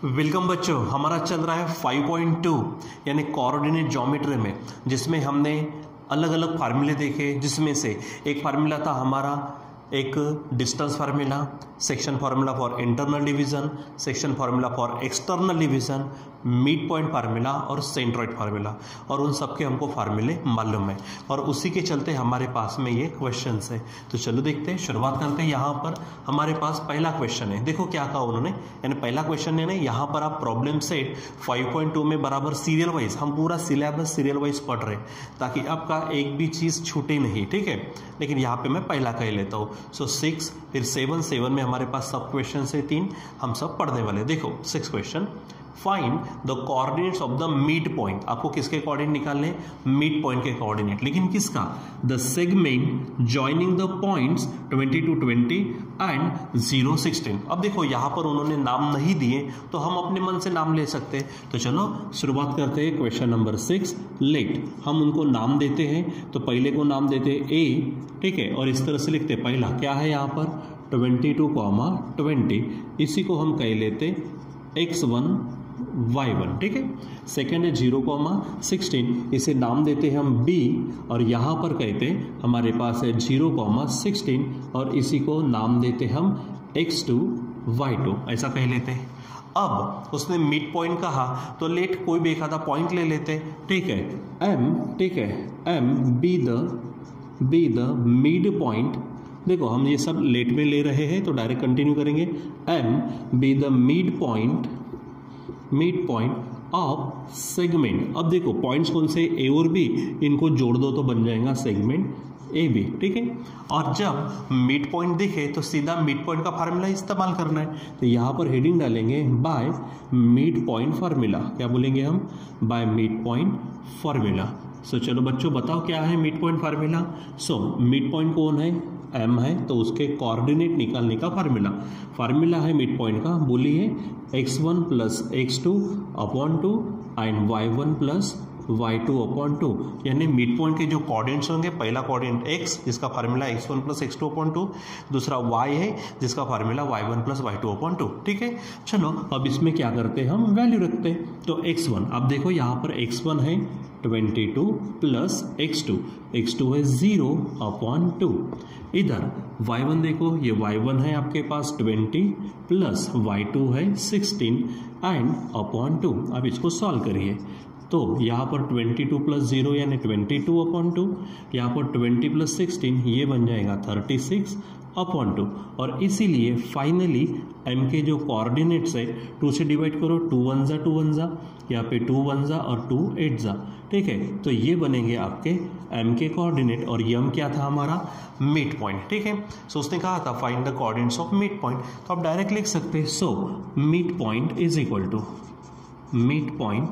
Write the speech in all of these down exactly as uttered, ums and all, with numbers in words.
Welcome बच्चों, हमारा चल रहा है फाइव पॉइंट टू यानी कोऑर्डिनेट ज्योमेट्री में, जिसमें हमने अलग अलग फार्मूले देखे। जिसमें से एक फार्मूला था हमारा एक distance formula, section formula for internal division, section formula for external division, mid point formula और सेंट्रॉइड फार्मूला, और उन सबके हमको फार्मूले मालूम है और उसी के चलते हमारे पास में ये क्वेश्चंस है। तो चलो देखते हैं, शुरुआत करते हैं। यहाँ पर हमारे पास पहला क्वेश्चन है, देखो क्या कहा उन्होंने, यानी पहला क्वेश्चन है ना, यहाँ पर आप problem set five point two में बराबर सीरियल वाइज, हम पूरा सिलेबस सीरियल वाइज पढ़ रहे हैं ताकि आपका एक भी चीज़ छूटे नहीं, ठीक है। लेकिन यहाँ पे मैं पहला कह लेता हूँ। सो सिक्स, फिर सेवन, सेवन में हमारे पास सब क्वेश्चन है तीन, हम सब पढ़ने वाले। देखो six question, find the coordinates of the mid point. आपको किसके कोऑर्डिनेट निकालने? मिड पॉइंट के कोऑर्डिनेट, लेकिन किसका? The segment joining the points twenty two twenty and zero sixteen. अब देखो यहाँ पर उन्होंने नाम नहीं दिए तो हम अपने मन से नाम ले सकते हैं। तो चलो शुरुआत करते हैं। क्वेश्चन नंबर सिक्स, लेट, हम उनको नाम देते हैं। तो पहले को नाम देते हैं ए, ठीक है, और इस तरह से लिखते हैं। पहला क्या है यहाँ पर? ट्वेंटी टू कॉमा ट्वेंटी, इसी को हम कह लेते एक्स वन वाई वन, ठीक है। सेकेंड है जीरो कॉमा सिक्सटीन, इसे नाम देते हैं हम बी, और यहाँ पर कहते हैं हमारे पास है जीरो कॉमा सिक्सटीन, और इसी को नाम देते हम एक्स टू वाई टू, ऐसा कह लेते हैं। अब उसने मिड पॉइंट कहा तो लेट कोई भी एक आधा पॉइंट ले लेते, ठीक है। एम, ठीक है, M be the be the mid point. देखो हम ये सब लेट में ले रहे हैं तो डायरेक्ट कंटिन्यू करेंगे। M be the mid point mid point of segment. अब देखो पॉइंट्स कौन से? ए और बी, इनको जोड़ दो तो बन जाएगा सेगमेंट ए बी, ठीक है। और जब मिड पॉइंट दिखे तो सीधा मिड पॉइंट का फार्मूला इस्तेमाल करना है। तो यहाँ पर हेडिंग डालेंगे बाय मिड पॉइंट फार्मूला। क्या बोलेंगे हम? By mid point formula. So चलो बच्चों बताओ क्या है mid point formula. So mid point कौन है? एम है, तो उसके कोऑर्डिनेट निकालने का फार्मूला फार्मूला है मिड पॉइंट का, बोलिए x one plus x two upon two and y one plus y two upon two. यानी मिड पॉइंट के जो कोऑर्डिनेट्स होंगे, पहला कोऑर्डिनेट एक्स जिसका formula x one plus x two upon to, दूसरा वाई है जिसका formula y one plus y two upon two, ठीक है। चलो अब इसमें क्या करते हैं, हम वैल्यू रखते हैं। तो एक्स वन, अब देखो यहाँ पर एक्स वन है twenty two plus x two, x two है जीरो अपॉन टू। इधर वाई वन देखो, ये वाई वन है आपके पास ट्वेंटी प्लस वाई टू है सिक्सटीन एंड अपॉन टू। अब इसको सॉल्व करिए तो यहाँ पर ट्वेंटी टू प्लस जीरो यानी ट्वेंटी टू अपॉन टू, यहाँ पर ट्वेंटी प्लस सिक्सटीन ये बन जाएगा थर्टी सिक्स अपॉन टू। और इसीलिए फाइनली एम के जो कोऑर्डिनेट्स है टू से डिवाइड करो, टू वन ज़ा टू वन ज़ा, यहाँ पे टू वन ज़ा और टू एट ज़ा, ठीक है। तो ये बनेंगे आपके एम के कोऑर्डिनेट, और यम क्या था हमारा? मिड पॉइंट, ठीक है। सो उसने कहा था find the coordinates of mid point, तो आप डायरेक्ट लिख सकते हैं। So mid point is equal to mid point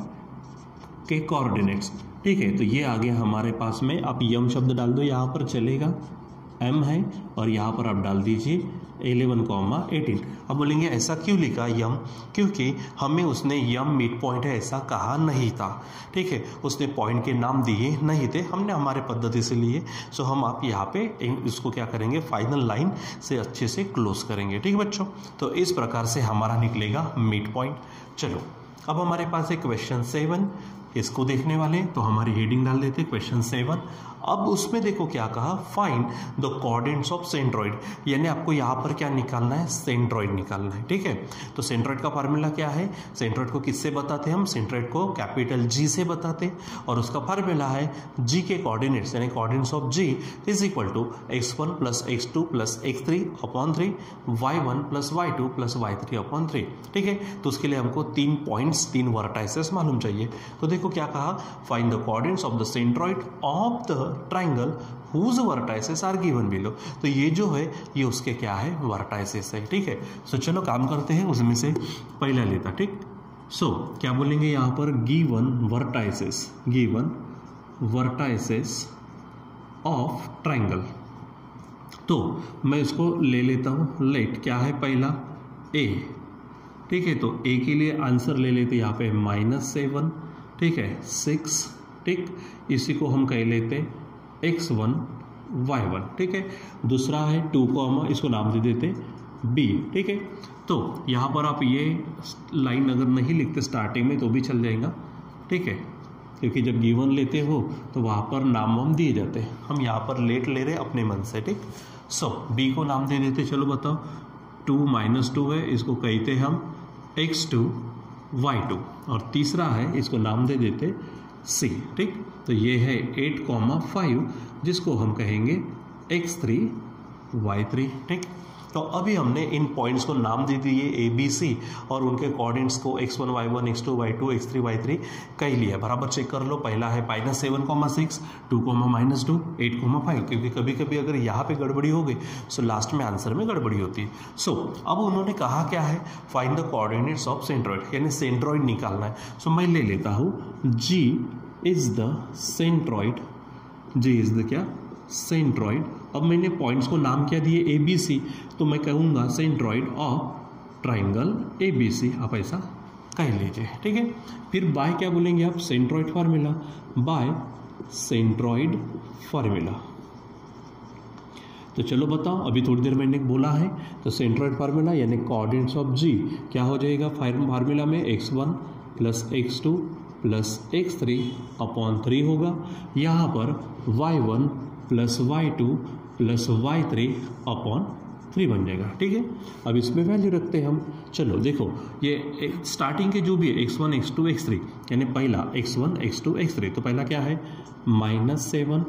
के कोऑर्डिनेट्स, ठीक है। तो ये आ गया हमारे पास में। आप यम शब्द डाल दो, यहाँ पर चलेगा, एम है, और यहाँ पर आप डाल दीजिए इलेवन कॉमा एटीन। अब बोलेंगे ऐसा क्यों लिखा यम? क्योंकि हमें उसने यम मिड पॉइंट है ऐसा कहा नहीं था, ठीक है। उसने पॉइंट के नाम दिए नहीं थे, हमने हमारे पद्धति से लिए। सो हम आप यहाँ पे इसको क्या करेंगे, फाइनल लाइन से अच्छे से क्लोज करेंगे, ठीक है बच्चों। तो इस प्रकार से हमारा निकलेगा मिड पॉइंट। चलो अब हमारे पास है क्वेश्चन सेवन, इसको देखने वाले तो हमारी हेडिंग डाल देते क्वेश्चन सेवन। अब उसमें देखो क्या कहा, find the coordinates of centroid, यानी आपको यहाँ पर क्या निकालना है? सेंट्रॉइड निकालना है, ठीक है। तो सेंट्रॉइड का फार्मूला क्या है? सेंट्रॉइड को किससे बताते हैं हम? सेंट्रॉइड को कैपिटल जी से बताते हैं, और उसका फार्मूला है जी के कोऑर्डिनेट्स यानी coordinates of G is equal to x one plus x two plus x three upon three, y one plus y two plus y three upon three, ठीक है। तो उसके लिए हमको तीन पॉइंट्स, तीन वर्टाइसेस मालूम चाहिए। तो देखो क्या कहा, find the coordinates of the centroid of the triangle whose vertices are given below। तो ये जो है ये उसके क्या है? वर्टाइसेस है, ठीक है। सो so, चलो काम करते हैं, उसमें से पहला लेता, ठीक। सो so, क्या बोलेंगे यहाँ पर? Given vertices, given vertices of triangle. तो मैं इसको ले लेता हूँ, लेट क्या है? पहला ए, ठीक है। तो ए के लिए आंसर ले लेते यहाँ पे माइनस सेवन, ठीक है, सिक्स, ठीक। इसी को हम कह लेते एक्स वन वाई वन, ठीक है। दूसरा है टू कॉमा, इसको नाम दे देते बी, ठीक है। तो यहाँ पर आप ये लाइन अगर नहीं लिखते स्टार्टिंग में तो भी चल जाएगा, ठीक है, क्योंकि जब गिवन लेते हो तो वहाँ पर नाम वाम दिए जाते हैं। हम यहाँ पर लेट ले रहे अपने मन से, ठीक। सो बी को नाम दे देते, चलो बताओ, टू माइनस टू है, इसको कहते हम एक्स टू वाई टू, और तीसरा है इसको नाम दे देते सी, ठीक। तो ये है एट कॉमा फाइव जिसको हम कहेंगे एक्स थ्री वाई थ्री, ठीक। तो अभी हमने इन पॉइंट्स को नाम दे दिए ए बी सी और उनके कोऑर्डिनेट्स को x one y one x two y two x three y three कह लिया। बराबर चेक कर लो, पहला है minus seven comma six, two comma minus two, eight comma five, क्योंकि कभी कभी अगर यहाँ पे गड़बड़ी हो गई सो लास्ट में आंसर में गड़बड़ी होती है। सो so, अब उन्होंने कहा क्या है, find the coordinates of centroid, यानी सेंट्रॉइड निकालना है। सो so, मैं ले लेता हूँ G is the centroid, G is the क्या, सेंट्रॉइड। अब मैंने पॉइंट्स को नाम क्या दिए ए बी सी, तो मैं कहूँगा centroid of triangle A B C, आप ऐसा कह लीजिए, ठीक है। फिर बाय क्या बोलेंगे आप, centroid formula, by centroid formula. तो चलो बताओ, अभी थोड़ी देर मैंने बोला है, तो सेंट्रॉइड फार्मूला यानी कोऑर्डिनेट्स ऑफ जी क्या हो जाएगा फार्मूला में, x one plus x two plus x three upon three होगा, यहाँ पर y one plus y two plus y three upon three बन जाएगा, ठीक है। अब इसमें वैल्यू रखते हैं हम। चलो देखो, ये स्टार्टिंग के जो भी है x one x two x three, यानी पहला x one x two x three, तो पहला क्या है minus seven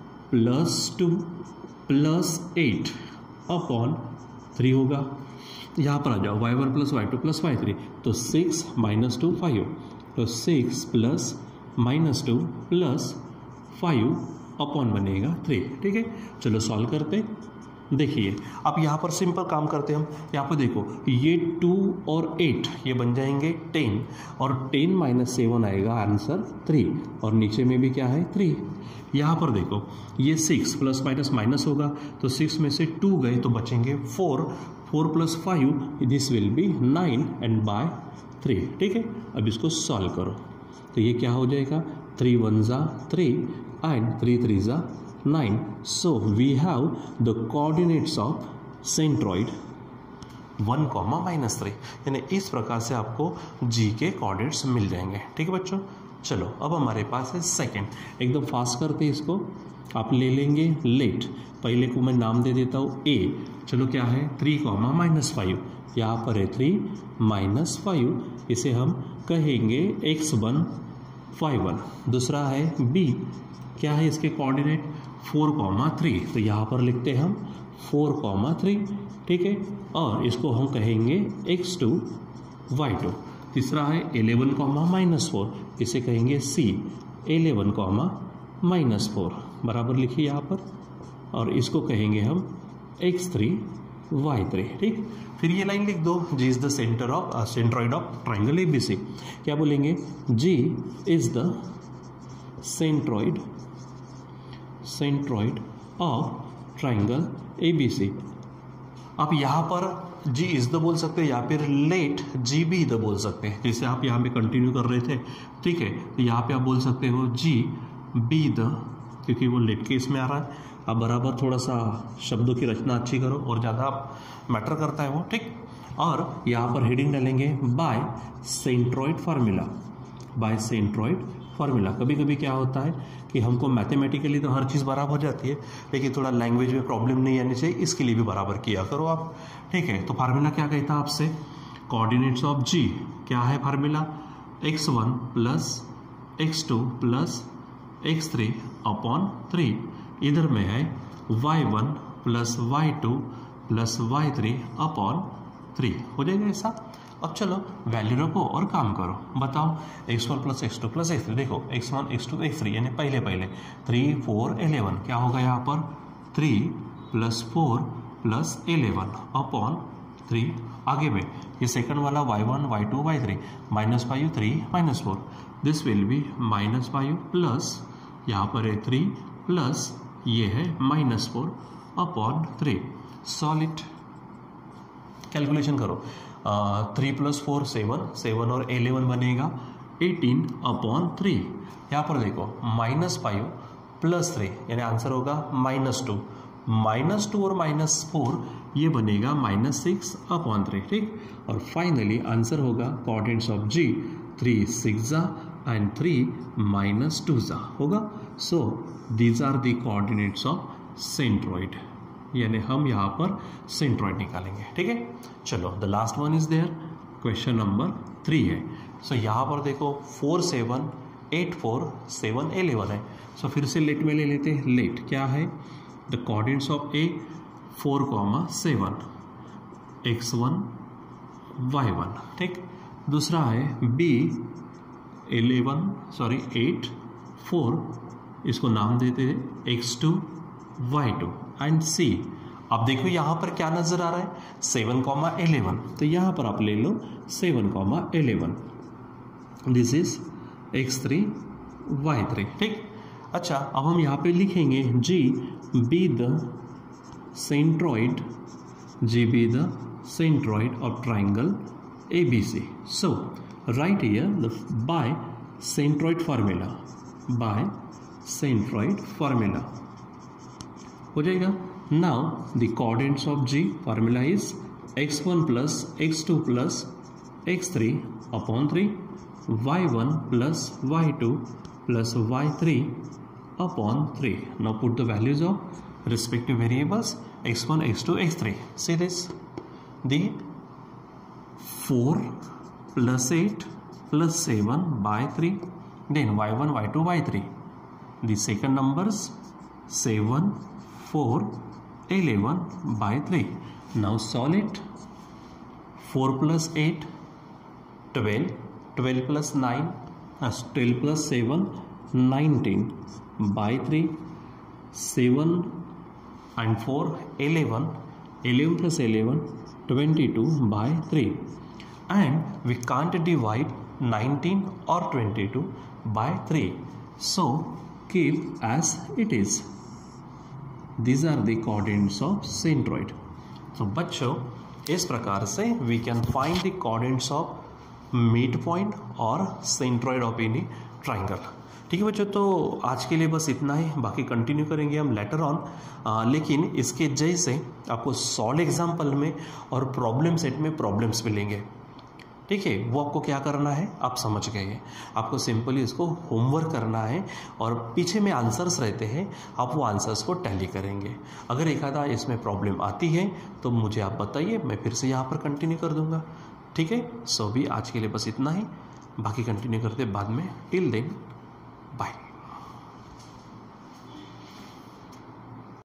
plus two plus eight upon three होगा। यहाँ पर आ जाओ, y one plus y two plus y three, तो सिक्स माइनस टू फाइव, तो six plus minus two plus five upon बनेगा थ्री, ठीक है। चलो सॉल्व करते, देखिए अब यहाँ पर सिंपल काम करते हम। यहाँ पर देखो, ये टू और एट ये बन जाएंगे टेन, और टेन माइनस सेवन आएगा आंसर थ्री, और नीचे में भी क्या है थ्री। यहाँ पर देखो, ये सिक्स प्लस माइनस माइनस होगा, तो सिक्स में से टू गए तो बचेंगे four, four plus five this will be nine and by three, ठीक है। अब इसको सॉल्व करो, तो ये क्या हो जाएगा, थ्री वन ज़ा three and three three is nine. So we have the coordinates of centroid one comma minus three, यानी इस प्रकार से आपको जी के कोऑर्डिनेट्स मिल जाएंगे, ठीक है बच्चों। चलो अब हमारे पास है सेकंड, एकदम फास्ट करते इसको, आप ले लेंगे लेट, पहले को मैं नाम दे देता हूँ ए। चलो क्या है, थ्री कॉमा माइनस फाइव, यहाँ पर है थ्री माइनस फाइव, इसे हम कहेंगे एक्स वन फाइव वन। दूसरा है बी, क्या है इसके कोऑर्डिनेट फोर कॉमा थ्री, तो यहाँ पर लिखते हैं हम फोर कॉमा थ्री, ठीक है। और इसको हम कहेंगे एक्स टू वाई टू। तीसरा है एलेवन कॉमा माइनस फोर, इसे कहेंगे C eleven comma minus four, बराबर लिखिए यहाँ पर, और इसको कहेंगे हम एक्स थ्री वाई थ्री, ठीक। फिर ये लाइन लिख दो, G is the center of centroid of triangle A B C. क्या बोलेंगे, G is the centroid centroid of triangle A B C. आप यहाँ पर जी इज द बोल सकते हैं या फिर लेट जी बी द बोल सकते हैं, जैसे आप यहाँ पे कंटिन्यू कर रहे थे, ठीक है। तो यहाँ पे आप बोल सकते हो जी बी द, क्योंकि वो लेट के इसमें आ रहा है। आप बराबर थोड़ा सा शब्दों की रचना अच्छी करो, और ज़्यादा मैटर करता है वो, ठीक। और यहाँ पर हेडिंग डालेंगे by centroid formula, by centroid formula. कभी कभी क्या होता है कि हमको मैथमेटिकली तो हर चीज़ बराबर हो जाती है, लेकिन थोड़ा लैंग्वेज में प्रॉब्लम नहीं आनी चाहिए, इसके लिए भी बराबर किया करो आप, ठीक है। तो फार्मूला क्या कहता है आपसे, कोऑर्डिनेट्स ऑफ जी क्या है formula, x one plus x two plus x three upon three, इधर में है y one plus y two plus y three upon three, हो जाएगा ऐसा। अब चलो वैल्यू रखो और काम करो, बताओ x one plus x two plus x three, देखो x one x two x three यानी पहले पहले थ्री फोर एलेवन, क्या होगा यहाँ पर three plus four plus eleven upon three. आगे में ये सेकंड वाला y one y two y three, minus five three minus four, this will be minus five plus यहाँ पर है थ्री प्लस ये है minus four upon three. Solid calculation करो, three plus four seven, seven और eleven बनेगा eighteen upon three. यहाँ पर देखो माइनस फाइव प्लस थ्री यानी आंसर होगा माइनस टू, माइनस टू और माइनस फोर ये बनेगा माइनस सिक्स अपॉन थ्री, ठीक। और फाइनली आंसर होगा coordinates of G three six जा एंड थ्री माइनस टू जा होगा। So these are the coordinates of centroid, यानी हम यहाँ पर सेंट्रॉइड निकालेंगे, ठीक है। चलो the last one is there, question number three है। सो so, यहाँ पर देखो four seven eight four seven eleven है। सो so, फिर से लेट में ले लेते हैं। लेट क्या है, the coordinates of A four comma seven x one y one, ठीक। दूसरा है B eleven sorry eight four, इसको नाम देते हैं x two y two and C. अब देखो यहाँ पर क्या नजर आ रहा है, सेवन कॉमा एलेवन, तो यहाँ पर आप ले लो seven comma eleven, this is x three y three, ठीक। अच्छा अब हम यहाँ पे लिखेंगे G be the centroid, G be the centroid of triangle A B C. So right here the by centroid formula, by centroid formula हो जाएगा। Now the coordinates of G formula is x one plus x two plus x three upon three, y one plus y two plus y three upon three. Now put the values of respective variables x one, x two, x three. See this, the four plus eight plus seven by three, then y one, y two, y three. The second numbers seven, four, eleven by three. Now solve it. four plus eight, twelve, twelve plus nine, as twelve plus seven, nineteen by three, seven and four, eleven, eleven plus eleven, twenty-two by three, and we can't divide nineteen or twenty-two by three, so keep as it is. These are the coordinates of centroid. So बच्चों इस प्रकार से we can find the coordinates of midpoint और centroid of any triangle. ठीक है बच्चों, तो आज के लिए बस इतना ही, बाकी कंटिन्यू करेंगे हम लेटर ऑन। लेकिन इसके जैसे आपको सॉल्व एग्जाम्पल में और प्रॉब्लम सेट में प्रॉब्लम्स मिलेंगे, ठीक है। वो आपको क्या करना है आप समझ गए हैं, आपको सिंपली इसको होमवर्क करना है और पीछे में आंसर्स रहते हैं, आप वो आंसर्स को टैली करेंगे। अगर एक आधा इसमें प्रॉब्लम आती है तो मुझे आप बताइए, मैं फिर से यहाँ पर कंटिन्यू कर दूँगा, ठीक है। सो भी आज के लिए बस इतना ही, बाकी कंटिन्यू करते बाद में। Till then